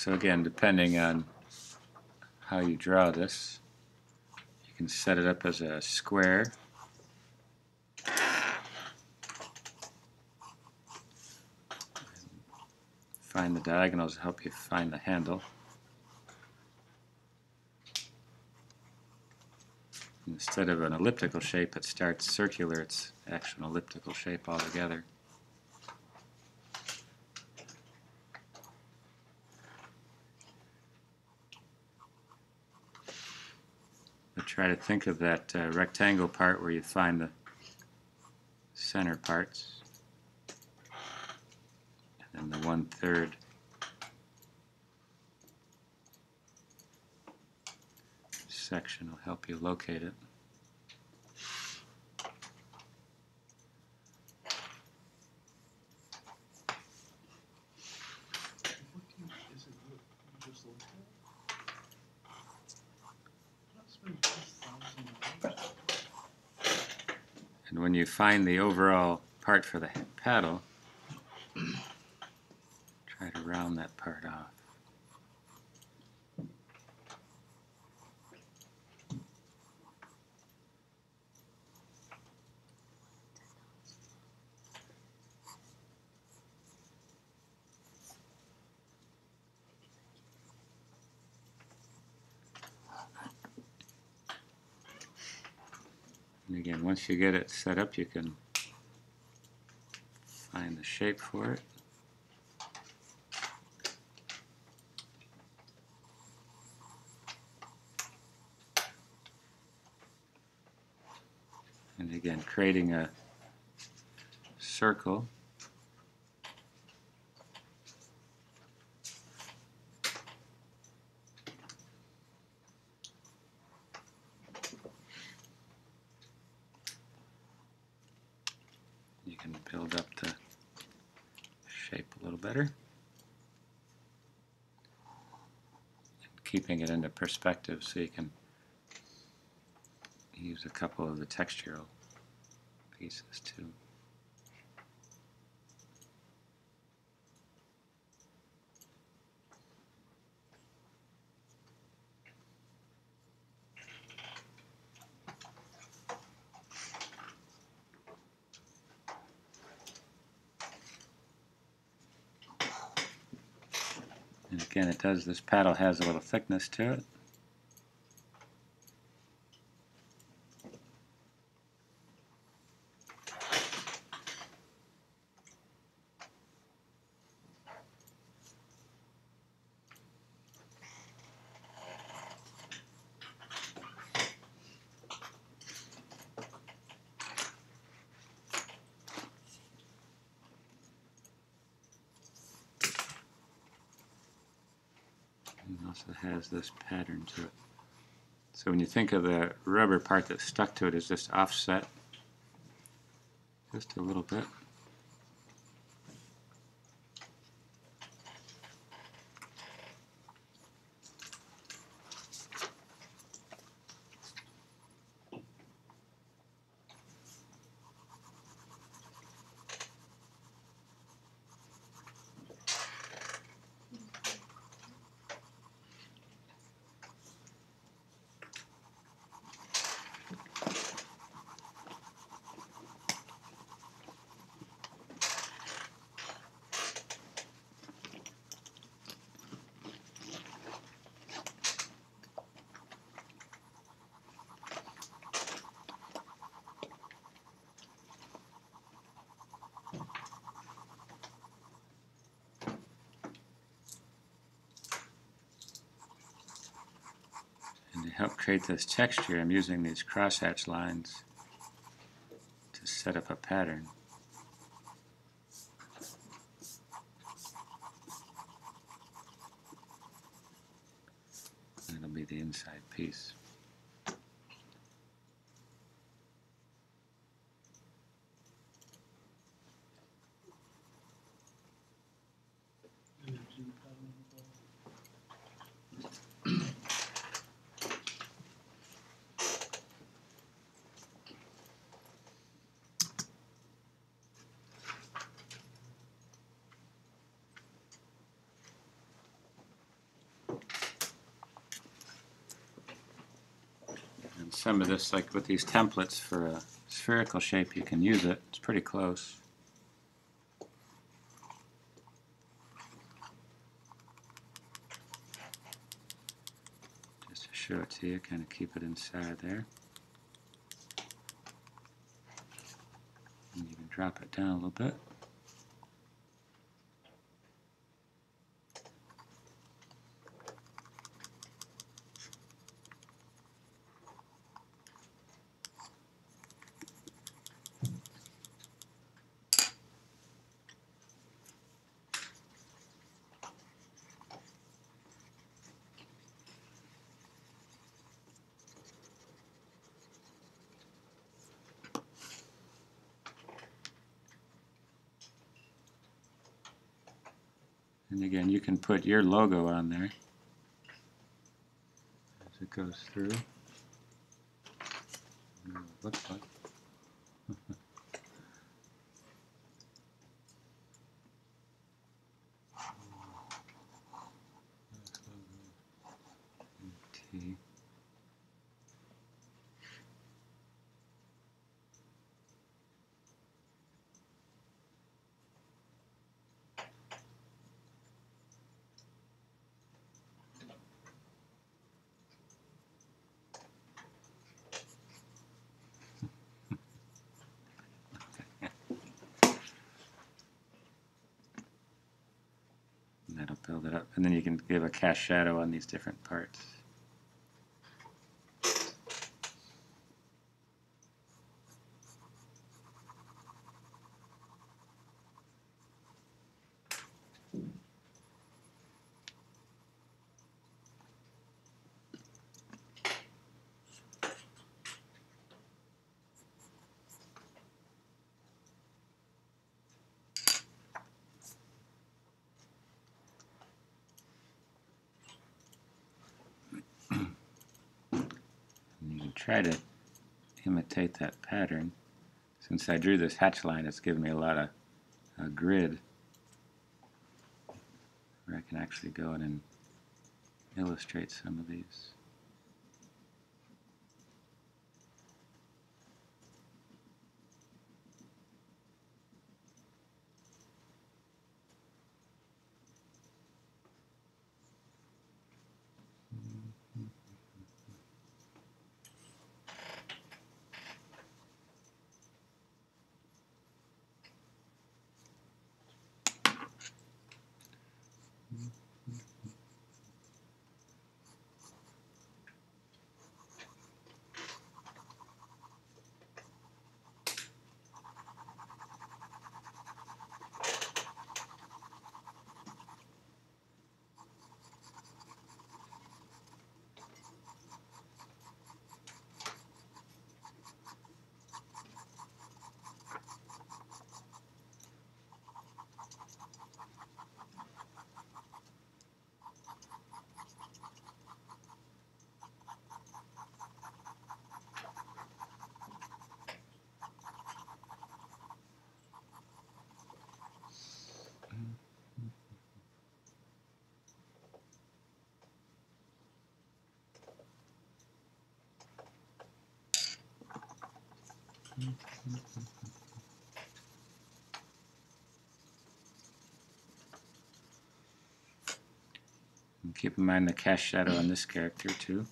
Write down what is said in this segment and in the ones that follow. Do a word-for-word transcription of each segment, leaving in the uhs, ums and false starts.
So again, depending on how you draw this, you can set it up as a square. Find the diagonals to help you find the handle. Instead of an elliptical shape that starts circular, it's actually an elliptical shape altogether. But try to think of that uh, rectangle part where you find the center parts, and then the one-third section will help you locate it. And when you find the overall part for the paddle, try to round that part off. And again, once you get it set up, you can find the shape for it. And again, creating a circle. You can build up the shape a little better. And keeping it into perspective so you can use a couple of the textural pieces too. And again, it does, this paddle has a little thickness to it. And it also has this pattern to it. So when you think of the rubber part that's stuck to it is just offset just a little bit. And to help create this texture, I'm using these crosshatch lines to set up a pattern. And it'll be the inside piece. some of this, like with these templates for a spherical shape, you can use it. It's pretty close. Just to show it to you, kind of keep it inside there. And even drop it down a little bit. And again, you can put your logo on there as it goes through. Looks like. T. And that'll build it up. And then you can give a cast shadow on these different parts. You can try to imitate that pattern. Since I drew this hatch line, it's given me a lot of uh, grid where I can actually go in and illustrate some of these. And keep in mind the cast shadow on this character too.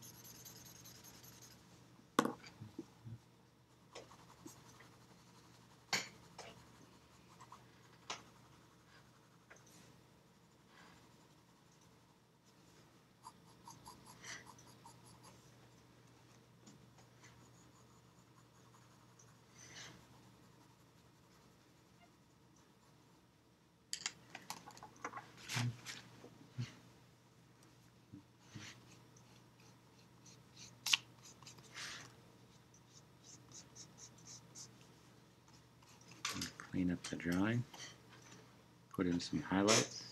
Clean up the drawing, put in some highlights.